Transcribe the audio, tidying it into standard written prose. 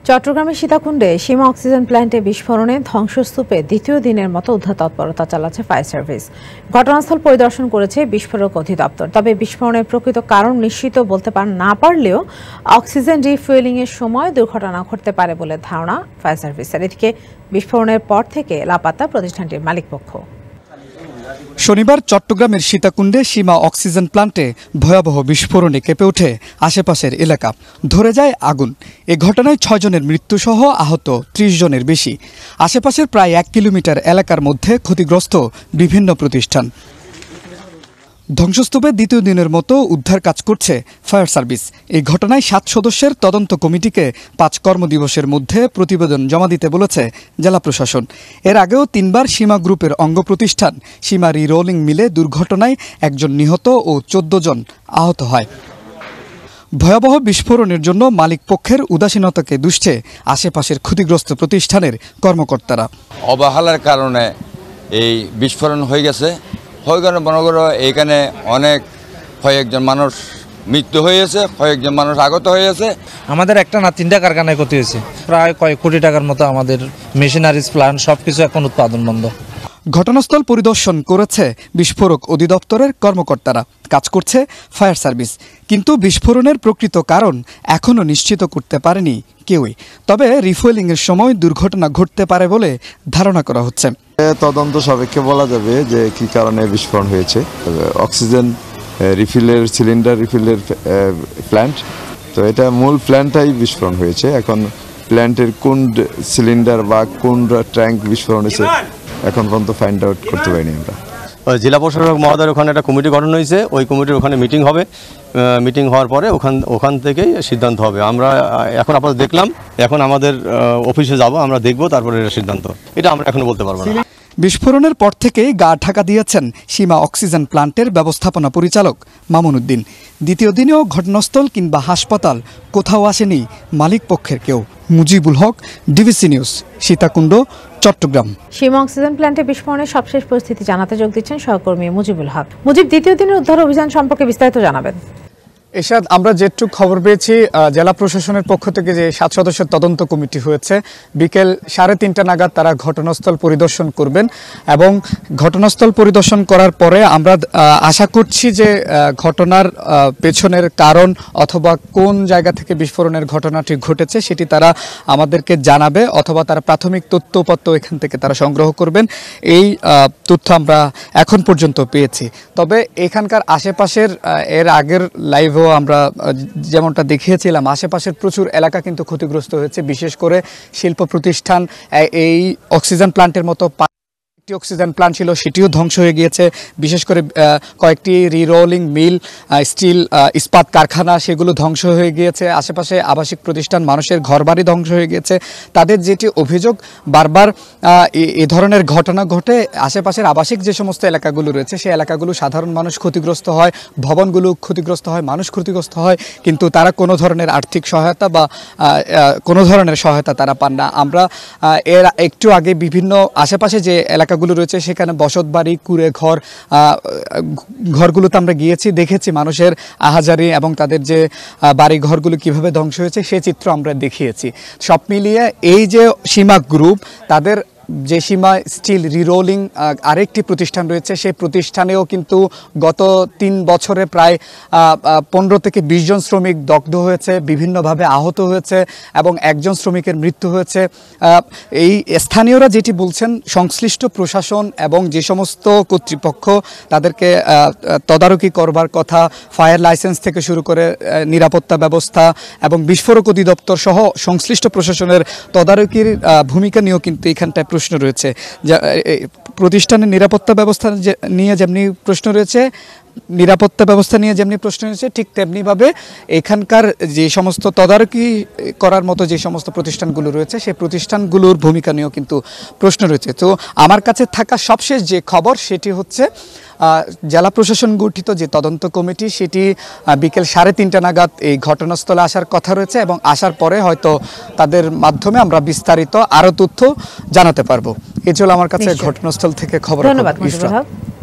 চট্টগ্রামের সীতাকুণ্ডে সীমা অক্সিজেন প্ল্যান্টে বিস্ফোরণে ধ্বংসস্তূপে দ্বিতীয় দিনের মতো উদ্ধার তৎপরতা চালাচ্ছে ফায়ার সার্ভিস। ঘটনাস্থল পরিদর্শন করেছে বিস্ফোরক অধিদপ্তর। তবে বিস্ফোরণের প্রকৃত কারণ নিশ্চিত বলতে না পারলেও অক্সিজেন রিফুয়েলিং এর সময় দুর্ঘটনা ঘটতে পারে বলে ধারণা ফায়ার সার্ভিসের। এদিকে বিস্ফোরণের পর থেকে লাপাত্তা প্রতিষ্ঠানটির মালিকপক্ষ। শনিবার চট্টগ্রামের সীতাকুণ্ডে সীমা অক্সিজেন প্ল্যান্টে ভয়াবহ বিস্ফোরণে কেঁপে ওঠে আশেপাশের এলাকা। ধরে যায় আগুন। এ ঘটনায় 6 জনের মৃত্যুসহ আহত 30 জনের বেশি। আশেপাশের প্রায় 1 কিলোমিটার এলাকার মধ্যে ক্ষতিগ্রস্ত বিভিন্ন প্রতিষ্ঠান। ধ্বংসস্তূপে দ্বিতীয় দিনের মতো উদ্ধার কাজ করছে ফায়ার সার্ভিস। এই ঘটনায় 7 সদস্যের তদন্ত কমিটিকে 5 কর্মদিবসের মধ্যে প্রতিবেদন জমা দিতে বলেছে জেলা প্রশাসন। এর আগেও 3 বার সীমা গ্রুপের অঙ্গ প্রতিষ্ঠান সীমা রিরোলিং মিলে দুর্ঘটনায় 1 জন নিহত ও 14 জন আহত হয়। ভয়াবহ বিস্ফোরণের জন্য মালিক পক্ষের উদাসীনতাকে দুষছে আশেপাশের ক্ষতিগ্রস্ত প্রতিষ্ঠানের কর্মকর্তারা। অবহেলার কারণে এই বিস্ফোরণ হয়ে গেছে। মনে করো এইখানে কয়েকজন মানুষ মৃত্যু হয়েছে, কয়েকজন মানুষ আগত হয়েছে। আমাদের একটা না 3টা কারখানায় ক্ষতি হয়েছে। প্রায় কয়েক কোটি টাকার মতো আমাদের মেশিনারিজ প্ল্যান্ট সবকিছু এখন উৎপাদন বন্ধ। ঘটনাস্থল পরিদর্শন করেছে বিস্ফোরক অধিদপ্তরের কর্মকর্তারা। কাজ করছে ফায়ার সার্ভিস। কিন্তু বিস্ফোরণের প্রকৃত কারণ এখনও নিশ্চিত করতে পারেনি কেউই। তবে রিফুয়েলিং এর সময় দুর্ঘটনা ঘটতে পারে বলে ধারণা করা হচ্ছে। তদন্ত সাপেক্ষে বলা যাবে যে কি কারণে বিস্ফোরণ হয়েছে। অক্সিজেন রিফিলের সিলিন্ডার রিফিলের প্ল্যান্ট, তো এটা মূল প্ল্যান্টটাই বিস্ফোরণ হয়েছে। এখন প্ল্যান্টের কোন সিলিন্ডার বা কোন ট্যাঙ্ক বিস্ফোরণ হয়েছে এখন পর্যন্ত ফাইন্ড আউট করতে পারিনি আমরা। জেলা প্রশাসক মহোদয়ের ওখানে একটা কমিটি গঠন হয়েছে। ওই কমিটির ওখানে মিটিং হবে। মিটিং হওয়ার পরে ওখান থেকেই সিদ্ধান্ত হবে। আমরা এখন আপাতত দেখলাম, এখন আমাদের অফিসে যাব, আমরা দেখব, তারপরে সিদ্ধান্ত। এটা আমরা এখনো বলতে পারবো না। বিস্ফোরণের পর থেকেই গা ঢাকা দিয়েছেন সীমা অক্সিজেন প্ল্যান্টের ব্যবস্থাপনা পরিচালক মামুন উদ্দিন। দ্বিতীয় দিনেও ঘটনাস্থল কিংবা হাসপাতাল কোথাও আসেনি মালিক পক্ষের কেউ। Mujibul Haque, DBC news, Sitakunda, Chittagong. Seema oxygen প্ল্যান্টে বিস্ফোরণের সবশেষ পরিস্থিতি জানাতে যোগ দিচ্ছেন সহকর্মী মুজিবুল হক। মুজিব, দ্বিতীয় দিনের উদ্ধার অভিযান সম্পর্কে বিস্তারিত জানাবেন। এরশাদ, আমরা যেটুকু খবর পেয়েছি জেলা প্রশাসনের পক্ষ থেকে যে 7 সদস্যের তদন্ত কমিটি হয়েছে, বিকেল 3:30 নাগাদ তারা ঘটনাস্থল পরিদর্শন করবেন এবং ঘটনাস্থল পরিদর্শন করার পরে আমরা আশা করছি যে ঘটনার পেছনের কারণ অথবা কোন জায়গা থেকে বিস্ফোরণের ঘটনাটি ঘটেছে সেটি তারা আমাদেরকে জানাবে, অথবা তারা প্রাথমিক তথ্যপত্র এখান থেকে তারা সংগ্রহ করবেন। এই তথ্য আমরা এখন পর্যন্ত পেয়েছি। তবে এখানকার আশেপাশের এর আগের লাইভ আমরা যেমনটা দেখিয়েছিলাম, আশেপাশের প্রচুর এলাকা কিন্তু ক্ষতিগ্রস্ত হয়েছে। বিশেষ করে শিল্প প্রতিষ্ঠান, এই অক্সিজেন প্ল্যান্টের মতো অক্সিজেন প্ল্যান্ট ছিল সেটিও ধ্বংস হয়ে গিয়েছে। বিশেষ করে কয়েকটি রিরোলিং মিল, স্টিল ইস্পাত কারখানা, সেগুলো ধ্বংস হয়ে গিয়েছে। আশেপাশে আবাসিক প্রতিষ্ঠান, মানুষের ঘরবাড়ি ধ্বংস হয়ে গিয়েছে। তাদের যেটি অভিযোগ, বারবার এ ধরনের ঘটনা ঘটে আশেপাশের আবাসিক যে সমস্ত এলাকাগুলো রয়েছে সেই এলাকাগুলো সাধারণ মানুষ ক্ষতিগ্রস্ত হয়, ভবনগুলো ক্ষতিগ্রস্ত হয়, মানুষ ক্ষতিগ্রস্ত হয়, কিন্তু তারা কোনো ধরনের আর্থিক সহায়তা বা কোনো ধরনের সহায়তা তারা পান না। আমরা এর একটু আগে বিভিন্ন আশেপাশে যে এলাকা রয়েছে সেখানে বসতবাড়ি, কুড়ে ঘর, ঘরগুলোতে আমরা গিয়েছি, দেখেছি মানুষের আহাজারি এবং তাদের যে বাড়ি ঘরগুলো কিভাবে ধ্বংস হয়েছে সে চিত্র আমরা দেখিয়েছি। সব মিলিয়ে এই যে সীমা গ্রুপ, তাদের যে সীমা স্টিল রিরোলিং আরেকটি প্রতিষ্ঠান রয়েছে, সেই প্রতিষ্ঠানেও কিন্তু গত 3 বছরে প্রায় 15 থেকে 20 জন শ্রমিক দগ্ধ হয়েছে, বিভিন্নভাবে আহত হয়েছে এবং 1 জন শ্রমিকের মৃত্যু হয়েছে। এই স্থানীয়রা যেটি বলছেন, সংশ্লিষ্ট প্রশাসন এবং যে সমস্ত কর্তৃপক্ষ তাদেরকে তদারকি করবার কথা, ফায়ার লাইসেন্স থেকে শুরু করে নিরাপত্তা ব্যবস্থা এবং বিস্ফোরক অধিদপ্তর সহ সংশ্লিষ্ট প্রশাসনের তদারকির ভূমিকা নিয়েও কিন্তু এখানটায় প্রশ্ন রয়েছে। প্রতিষ্ঠানের নিরাপত্তা ব্যবস্থা নিয়ে যেমনি প্রশ্ন রয়েছে, ঠিক তেমনিভাবে এখানকার যে সমস্ত তদারকি করার মতো যে সমস্ত প্রতিষ্ঠানগুলো রয়েছে সেই প্রতিষ্ঠানগুলোর ভূমিকা নিয়েও কিন্তু প্রশ্ন রয়েছে। তো আমার কাছে থাকা সবশেষ যে খবর সেটি হচ্ছে জেলা প্রশাসন গঠিত যে তদন্ত কমিটি সেটি বিকেল 3:30 নাগাদ এই ঘটনাস্থলে আসার কথা রয়েছে এবং আসার পরে হয়তো তাদের মাধ্যমে আমরা বিস্তারিত আরও তথ্য জানাতে পারবো। এই ছিল আমার কাছে ঘটনাস্থল থেকে খবর। ধন্যবাদ।